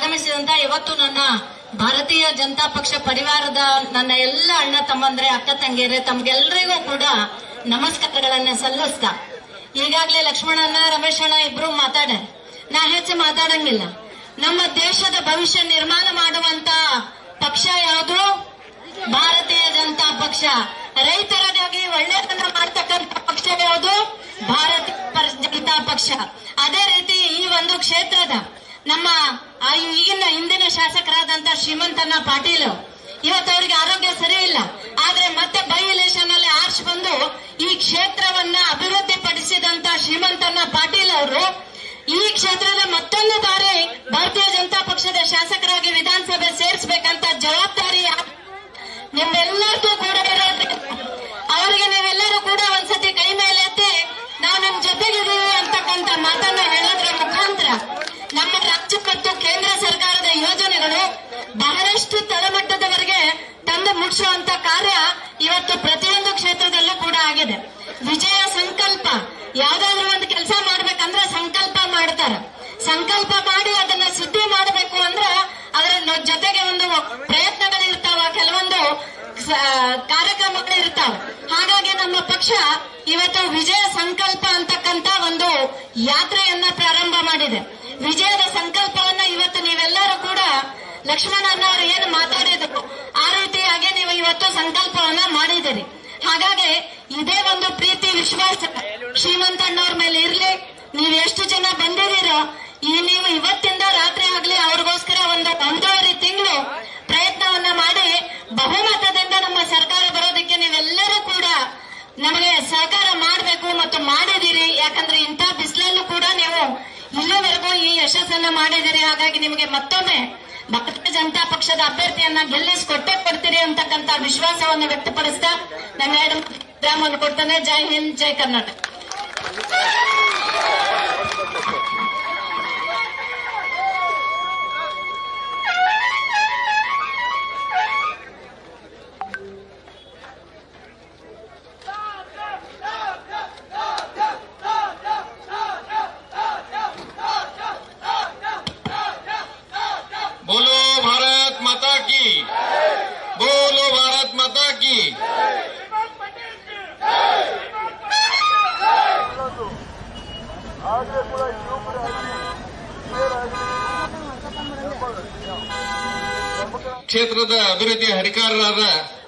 ಆಗಮಿಸಿದಂತ ಇವತ್ತು ನನ್ನ ಭಾರತೀಯ ಜನತಾ ಪಕ್ಷ ಪರಿವಾರದ ನನ್ನ ಎಲ್ಲ ಅಣ್ಣ ತಮ್ಮಂದ್ರೆ ಅಕ್ಕ ತಂಗಿಯರೇ ತಮ್ಗೆಲ್ರಿಗೂ ಕೂಡ ನಮಸ್ಕಾರಗಳನ್ನ ಸಲ್ಲಿಸ್ತಾ ಈಗಾಗಲೇ ಲಕ್ಷ್ಮಣಣ್ಣ ರಮೇಶಣ್ಣ ಇಬ್ರು ಮಾತಾಡ ನಾ ಹೆಚ್ಚು ಮಾತಾಡಂಗಿಲ್ಲ. ನಮ್ಮ ದೇಶದ ಭವಿಷ್ಯ ನಿರ್ಮಾಣ ಮಾಡುವಂತ ಪಕ್ಷ ಯಾವುದು? ಭಾರತೀಯ ಜನತಾ ಪಕ್ಷ. ರೈತರಿಗಾಗಿ ಒಳ್ಳೆತನ ಮಾಡ್ತಕ್ಕಂಥ ಪಕ್ಷ ಯಾವುದು? ಭಾರತೀಯ ಜನತಾ ಪಕ್ಷ. ಅದೇ ರೀತಿ ಈ ಒಂದು ಕ್ಷೇತ್ರದ ನಮ್ಮ ಈಗಿನ ಹಿಂದಿನ ಶಾಸಕರಾದಂತ ಶ್ರೀಮಂತಣ್ಣ ಪಾಟೀಲ್ ಇವತ್ತು ಅವರಿಗೆ ಆರೋಗ್ಯ ಸರಿ ಇಲ್ಲ, ಆದ್ರೆ ಮತ್ತೆ ಬೈ ಎಲೆಕ್ಷನ್ ಅಲ್ಲಿ ಆರ್ಚ್ ಬಂದು ಈ ಕ್ಷೇತ್ರವನ್ನ ಅಭಿವೃದ್ಧಿ ಪಡಿಸಿದಂತ ಶ್ರೀಮಂತಣ್ಣ ಪಾಟೀಲ್ ಅವರು ಈ ಕ್ಷೇತ್ರದ ಮತ್ತೊಂದು ಬಾರಿ ಭಾರತೀಯ ಜನತಾ ಪಕ್ಷದ ಶಾಸಕರಾಗಿ ವಿಧಾನಸಭೆ ಸೇರಿಸಬೇಕಂತ ಜವಾಬ್ದಾರಿ ನಿಮ್ಮೆಲ್ಲರಿಗೂ ಕೂಡ ಇರೋದ್ರಿಂದ ಅವರಿಗೆ ನೀವೆಲ್ಲರೂ ಕೂಡ ಒಂದ್ಸತಿ ಕೈ ಮೇಲೆ ಎತ್ತಿ ನಾವು ನಿಮ್ ಜೊತೆಗಿದ್ದೀವಿ ಅಂತಕ್ಕಂಥ ಮಾತನ್ನ ಹೇಳೋದ್ರ ಮುಖಾಂತರ ನಮ್ಮ ರಾಜ್ಯ ಮತ್ತು ಕೇಂದ್ರ ಸರ್ಕಾರದ ಯೋಜನೆಗಳು ಬಹಳಷ್ಟು ತಳಮಟ್ಟದವರೆಗೆ ತಂದು ಮುಟ್ಟಿಸುವಂತ ಕಾರ್ಯ ಇವತ್ತು ಪ್ರತಿಯೊಂದು ಕ್ಷೇತ್ರದಲ್ಲೂ ಕೂಡ ಆಗಿದೆ. ವಿಜಯ ಸಂಕಲ್ಪ, ಯಾವ್ದಾದ್ರು ಒಂದು ಕೆಲಸ ಮಾಡ್ಬೇಕಂದ್ರೆ ಸಂಕಲ್ಪ ಮಾಡ್ತಾರ. ಸಂಕಲ್ಪ ಮಾಡಿ ಅದನ್ನ ಸಿದ್ಧಿ ಮಾಡಬೇಕು ಅಂದ್ರೆ ಅದರ ಜೊತೆಗೆ ಒಂದು ಪ್ರಯತ್ನಗಳಿರ್ತಾವ, ಕೆಲವೊಂದು ಕಾರ್ಯಕ್ರಮಗಳು ಇರ್ತಾವ. ಹಾಗಾಗಿ ನಮ್ಮ ಪಕ್ಷ ಇವತ್ತು ವಿಜಯ ಸಂಕಲ್ಪ ಅಂತಕ್ಕಂತ ಒಂದು ಯಾತ್ರೆಯನ್ನ ಪ್ರಾರಂಭ ಮಾಡಿದೆ. ವಿಜಯದ ಸಂಕಲ್ಪವನ್ನ ಇವತ್ತು ನೀವೆಲ್ಲರೂ ಕೂಡ ಲಕ್ಷ್ಮಣಣ್ಣ ಅವರು ಏನು ಮಾತಾಡಿದ್ರು ಆ ರೀತಿಯಾಗಿ ನೀವು ಇವತ್ತು ಸಂಕಲ್ಪವನ್ನ ಮಾಡಿದಿರಿ. ಹಾಗಾಗಿ ಇದೇ ಒಂದು ಪ್ರೀತಿ ವಿಶ್ವಾಸ ಶ್ರೀಮಂತಣ್ಣವ್ರ ಮೇಲೆ ಇರ್ಲಿ. ನೀವು ಎಷ್ಟು ಜನ ಬಂದಿದ್ದೀರೋ ನೀವು ಇವತ್ತಿಂದ ರಾತ್ರಿ ಆಗ್ಲಿ ಅವ್ರಿಗೋಸ್ಕರ ಒಂದೂವರೆ ತಿಂಗಳು ಪ್ರಯತ್ನವನ್ನ ಮಾಡಿ ಬಹುಮತದಿಂದ ನಮ್ಮ ಸರ್ಕಾರ ಬರೋದಕ್ಕೆ ನೀವೆಲ್ಲರೂ ಕೂಡ ನಮಗೆ ಸಹಕಾರ ಮಾಡಬೇಕು ಮತ್ತು ಮಾಡಿದಿರಿ. ಯಾಕಂದ್ರೆ ಇಂಥ ಬಿಸಿಲಲ್ಲೂ ಕೂಡ ನೀವು ಇಲ್ಲಿವರೆಗೂ ಈ ಯಶಸ್ಸನ್ನ ಮಾಡಿದಿರಿ. ಹಾಗಾಗಿ ನಿಮಗೆ ಮತ್ತೊಮ್ಮೆ ಭಾರತೀಯ ಜನತಾ ಪಕ್ಷದ ಅಭ್ಯರ್ಥಿಯನ್ನ ಗೆಲ್ಲಿಸಿಕೊಟ್ಟೇ ಕೊಡ್ತೀರಿ ಅಂತಕ್ಕಂಥ ವಿಶ್ವಾಸವನ್ನು ವ್ಯಕ್ತಪಡಿಸ್ತಾ ನನ್ನ ವಿರಾಮವನ್ನು ಕೊಡ್ತಾನೆ. ಜೈ ಹಿಂದ್, ಜೈ ಕರ್ನಾಟಕ. बोलो भारत माता की, बोलो भारत माता की. ಕ್ಷೇತ್ರದ ಅಭಿವೃದ್ಧಿ ಅಧಿಕಾರರಾದ